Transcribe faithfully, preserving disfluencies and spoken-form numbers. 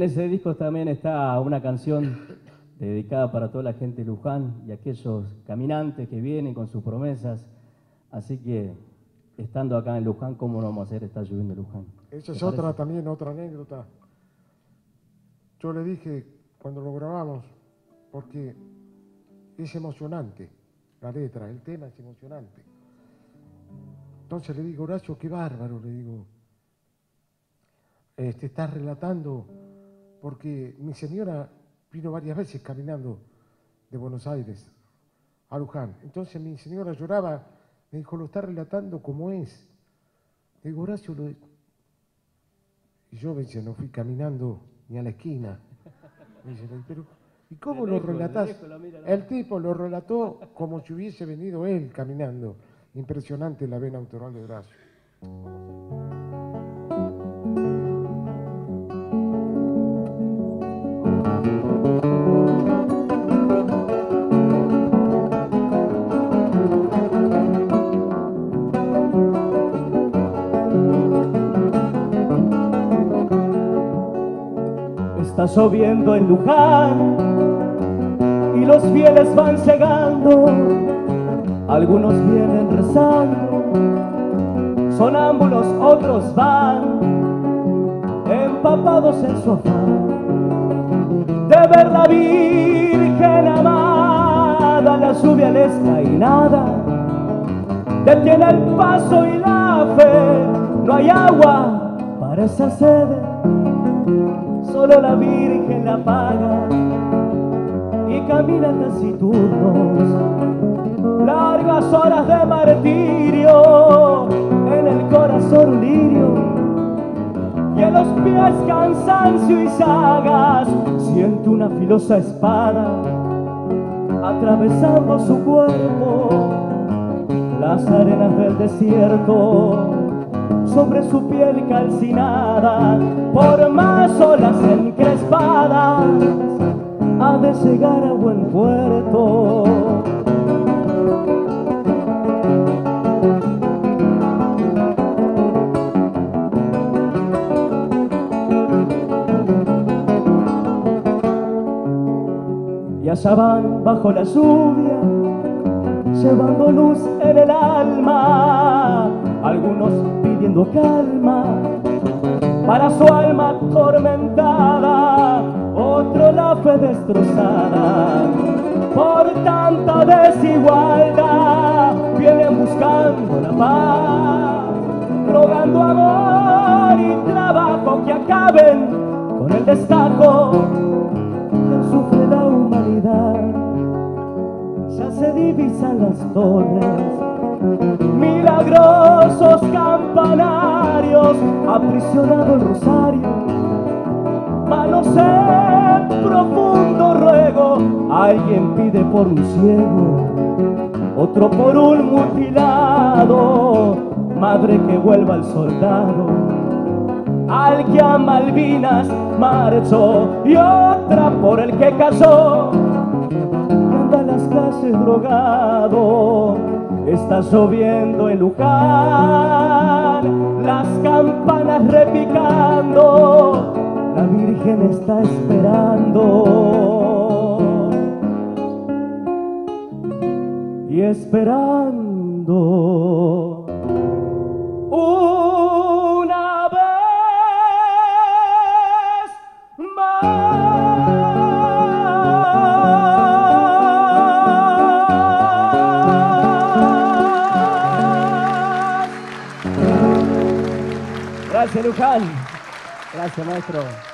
ese disco también está una canción dedicada para toda la gente de Luján y aquellos caminantes que vienen con sus promesas. Así que, estando acá en Luján, ¿cómo no vamos a hacer? Está lloviendo en Luján. Esa es otra también, otra anécdota. Yo le dije cuando lo grabamos, porque es emocionante la letra, el tema es emocionante. Entonces le digo, Horacio, qué bárbaro, le digo. Este, estás relatando, porque mi señora vino varias veces caminando de Buenos Aires a Luján. Entonces mi señora lloraba, me dijo, lo está relatando como es. Le digo, Horacio, lo... y yo me dice, no fui caminando ni a la esquina. Me dice, pero ¿y cómo lo relatás? El tipo lo relató como si hubiese venido él caminando. Impresionante la vena autoral de Horacio. Está lloviendo en Luján y los fieles van llegando, algunos vienen rezando, sonámbulos otros van, empapados en su afán de ver la Virgen amada. La lluvia les cae y nada detiene el paso y la fe, no hay agua para esa sed, solo la Virgen la paga y camina taciturnos, largas horas de martirio, en el corazón un lirio y en los pies cansancio y llagas. Siento una filosa espada atravesando su cuerpo, las arenas del desierto sobre su piel calcinada, por más olas encrespadas, ha de llegar a buen puerto. Y allá van bajo la lluvia, llevando luz en el alma, algunos pidiendo calma para su alma atormentada, otro la fe destrozada por tanta desigualdad. Vienen buscando la paz, rogando amor y trabajo que acaben con el destajo que sufre la humanidad. Ya se divisan las torres, milagrosos campanarios, aprisionado el rosario, manos en profundo ruego. Alguien pide por un ciego, otro por un mutilado, madre que vuelva al soldado, al que a Malvinas marchó, y otra por el que cayó, anda en las calles drogado. Está lloviendo en Luján, las campanas repicando, la Virgen está esperando y esperando una vez más. Gracias, Luján. Gracias, maestro.